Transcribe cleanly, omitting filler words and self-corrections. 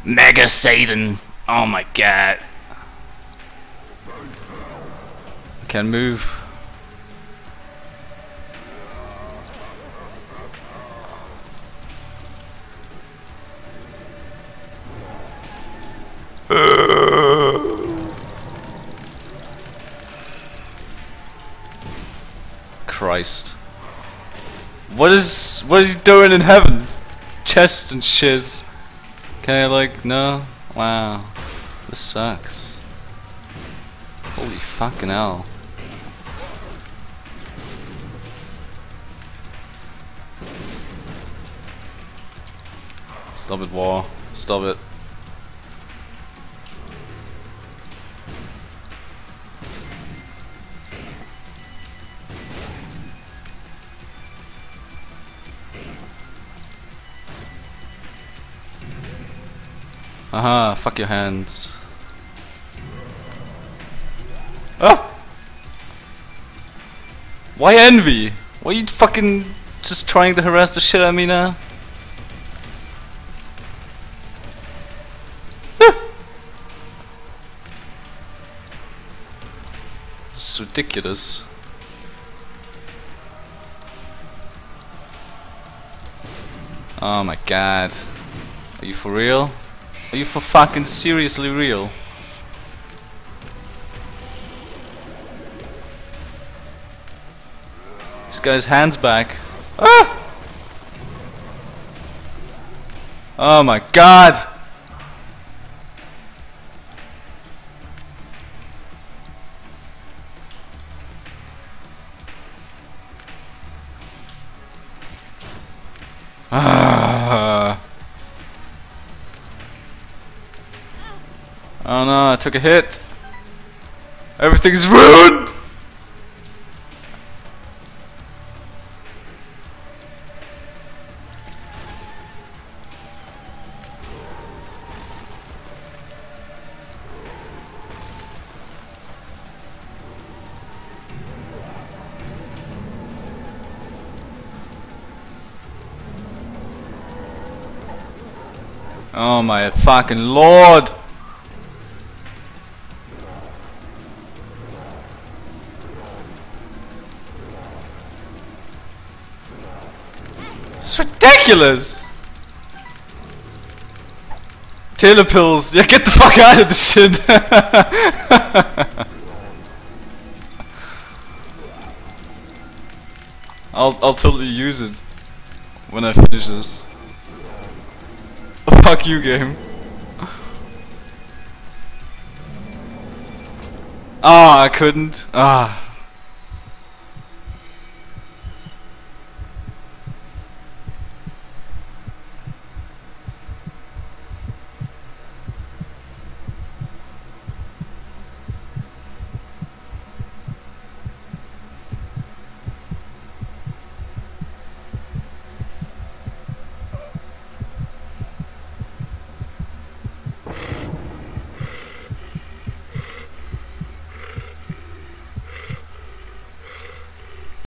Mega Satan. Oh my god. I can't move. Christ. What is he doing in heaven? Chest and shiz. Can I like no? Wow. This sucks. Holy fucking hell. Stop it, war. Stop it. Aha, fuck your hands. Ah! Why envy? Why are you fucking just trying to harass the shit out of me now? It's ridiculous. Oh my god. Are you for real? Are you for fucking seriously real? He's got his hands back. Ah! Oh my god! Ah! Oh no, I took a hit. Everything's ruined! Oh my fucking lord! It's ridiculous! Taylor pills, yeah, get the fuck out of this shit! I'll totally use it when I finish this. Fuck you, game. Ah, I couldn't. Ah.